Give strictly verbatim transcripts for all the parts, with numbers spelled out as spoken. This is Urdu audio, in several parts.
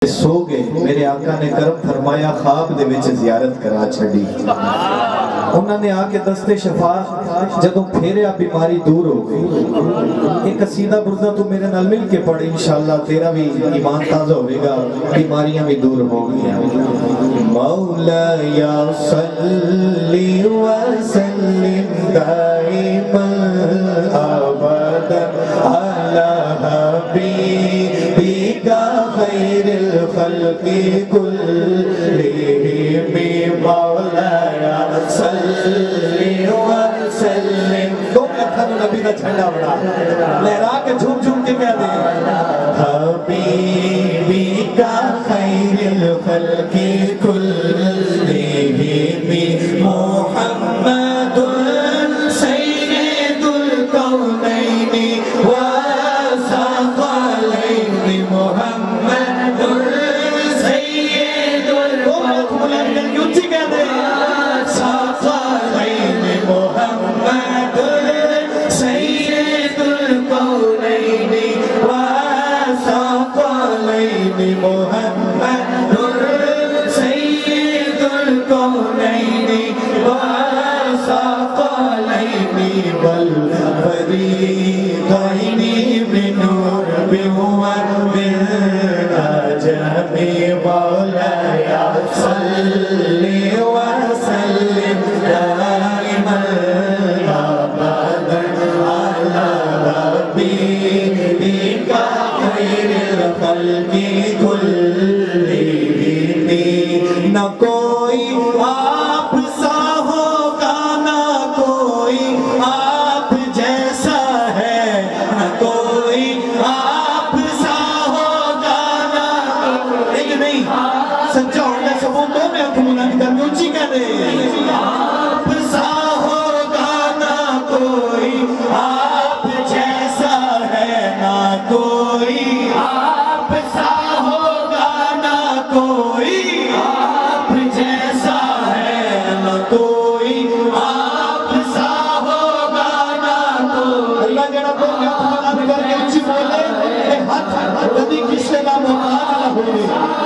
سو گئے میرے آقا نے کرم فرمایا خواب دے وچ زیارت کرا چھڑی انہوں نے آکے دست شفا جدوں پھیریا بیماری دور ہو گئی ایک قصیدہ بردہ تو میرے نال مل کے پڑھ انشاءاللہ تیرا بھی ایمان تازہ ہوئے گا بیماریاں بھی دور ہو گئی مولا یا صلی وسلم دائما ابدا علی حبیبک خیر الخلق کلہم مولا یا صلی وسلم دو لکھن نبی کا جھنڈا بڑھا لہرا کے جھوم جھوم کے کہہ دیں حبیبک خیر الخلق کلہم محمد سید الکونین والثقلین محمد سید الکونین ثقلین محمد سید الکونین والثقلین محمد سید الکونین والثقلین والفریقین بنور بوابل عجب مولاي صل وسلم دائما ابدا على حبيبك خير الخلق كلهم نہ کوئی آپ سا ہوگا نہ کوئی آپ جیسا ہے نہ کوئی آپ سا ہوگا نہ ایک نہیں سچا ہوگا سبوں تو میں اکمونہ کی درمی اونچی کہہ دے آپ سا ہوگا نہ کوئی آپ جیسا ہے نہ کوئی آپ سا ہوگا نہ کوئی آپ جیسا ہے نہ کوئی آپ سا ہوگا نہ کوئی اللہ جڑا بول کے اکمونہ کی درمی اونچی بولے ایک ہاتھ ردی کشتے کا محاجہ ہوئے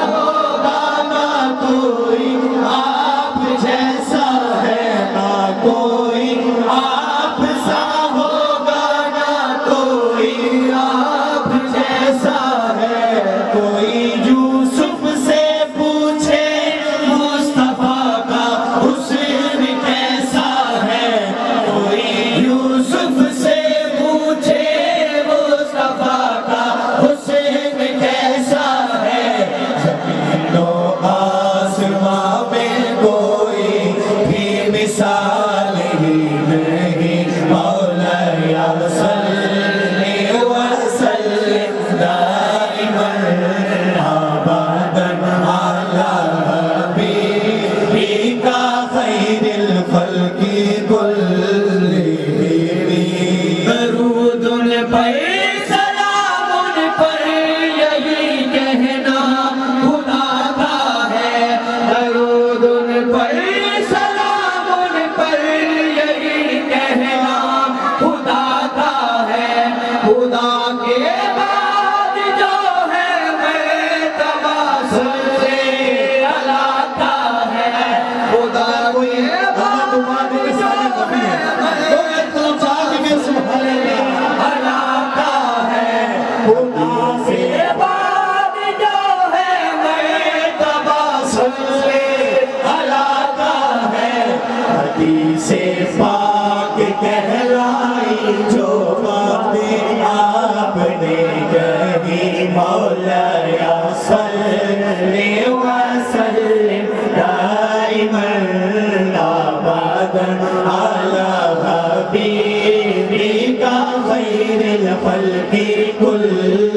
کوئی آپ جیسا ہے نہ کوئی آپ سا ہوگا نہ کوئی آپ جیسا ہے کوئی یوسف سے پوچھے مصطفیٰ کا حسن کیسا ہے کوئی یوسف سے پوچھے مصطفیٰ کا حسن کیسا ہے زمین و آسمان میں کوئی بھی مثال ہی نہیں مولاي صل وسلم دائما ابدا على حبيبك خير الخلق كلهم درود پر سلام پر یہی کہنا خدا کا ہے درود پر سلام پر یہی کہنا خدا کا ہے خدا کے بعد جو ہے مرتبہ سب سے اعلیٰ کا ہے خدا کوئی بات بات کے سارے نبی ہیں تو ایک طرف چاہتے کہ سبحان اللہ اعلیٰ کا ہے خدا سے بعد جو ہے مرتبہ سب سے اعلیٰ کا ہے حدیث پاک کہلائی جو باتیں آپ نے کہی مولاي صل وسلم دائما ابدا على حبيبك خير الخلق كلهم